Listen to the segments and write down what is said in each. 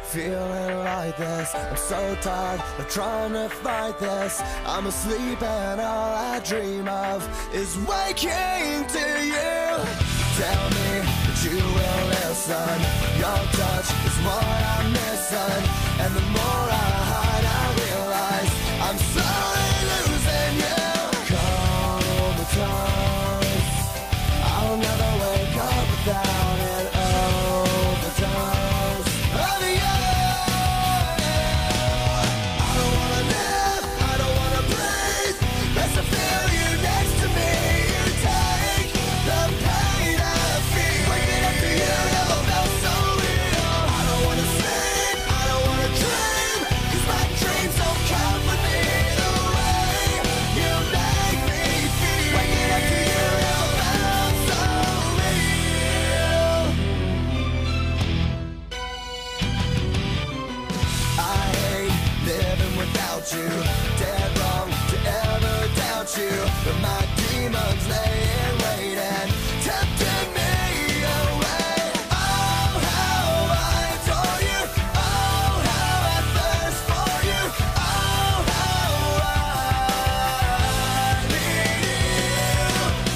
feeling like this. I'm so tired of trying to fight this. I'm asleep and all I dream of is waking to you. Tell me that you will listen. Your touch is what I'm missing, and the more I hide, I realize I'm slowly losing you. Comatose, I'll never wake up without an overdose of you. I don't wanna live, I don't wanna breathe. Best to feel you next to me. You take the pain I feel. Waking up to you never felt so real. I don't wanna sleep, I don't wanna dream, 'cause my dreams don't come with me the way you make me feel. Waking up to you never felt so real. I hate living without you. Dead wrong to ever doubt you, but my demons lay in wait and tempting me away. Oh, how I adore you. Oh, how I thirst for you. Oh, how I need you.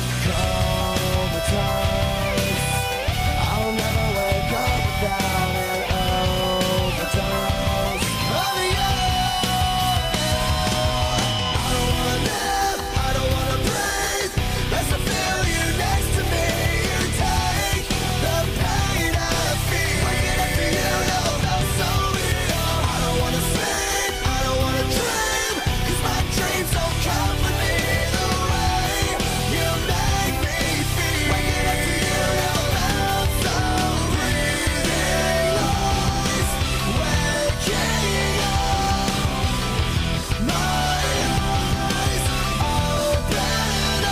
Comatose, I'll never wake up without an overdose of you. I don't wanna live, I don't wanna breathe. Best to feel you next to me. You take the pain I feel. Waking up to you never felt so real. I don't wanna sleep, I don't wanna dream, 'cause my dreams don't come with me the way you make me feel. Waking up to you never felt so real. Eyes waking up, my eyes open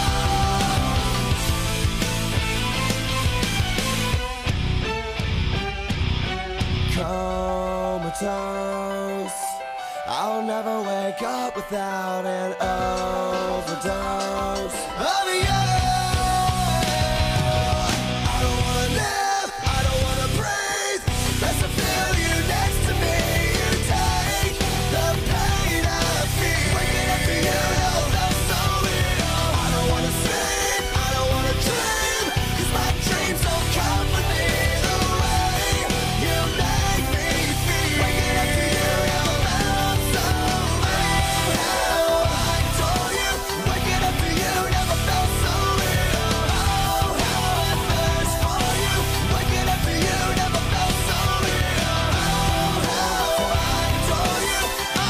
up. Comatose, I'll never wake up without an overdose of you. I don't wanna live, I don't wanna breathe. Best to feel you next to me. You take the pain I feel. Waking up to you never felt so real. I don't wanna sleep, I don't wanna dream, 'cause my dreams don't come with me the way you make me feel. Waking up to you never felt so real. How I adore you. Waking up to you never felt so real. Oh, how I thirst for you. Waking up to you never felt so real. Oh, how I adore you. Oh,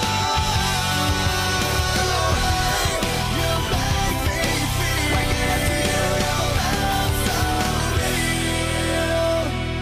you make me feel. Waking up to you never felt so real.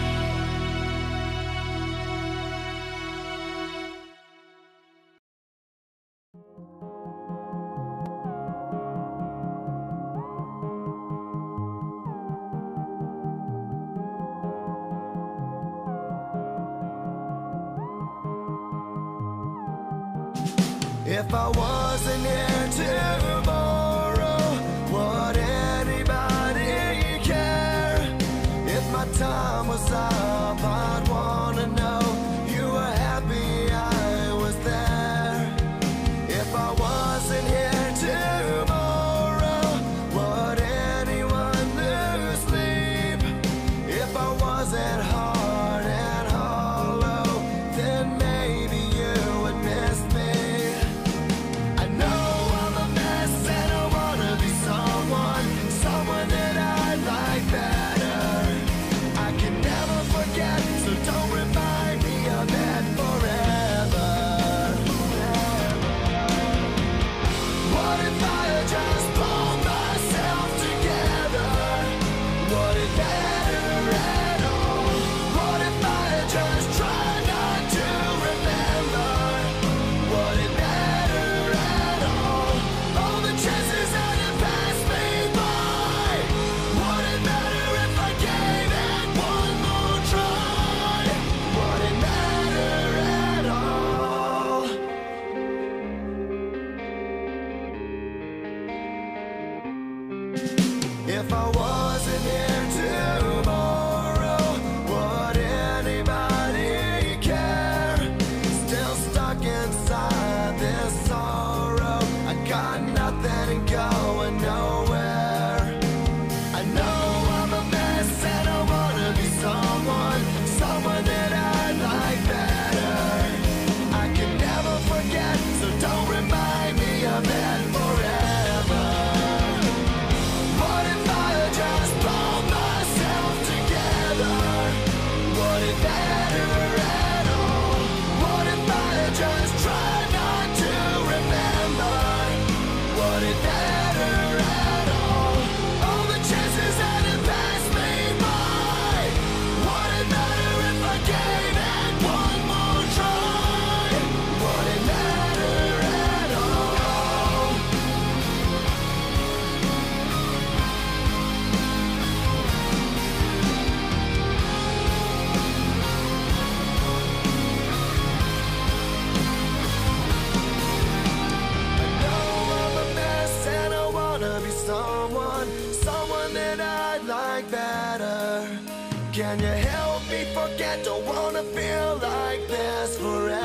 If I wasn't here tomorrow, would anybody care? If my time was up, I'd wanna know you were happy I was there. If I wasn't here tomorrow, would anyone lose sleep? If I wasn't hard and hollow, then maybe you would miss me. I know I'm a mess and I wanna be someone that I like better. I can never forget, so don't remind me of that forever. What if I had just pulled myself together? Would it matter at all? What if I had just tried not to remember? Would it matter at all? All the chances that have passed me by. Would it matter if I gave it one more try? Would it matter at all? If I wasn't here tomorrow, would anybody care? Can you help me forget? Don't wanna feel like this forever.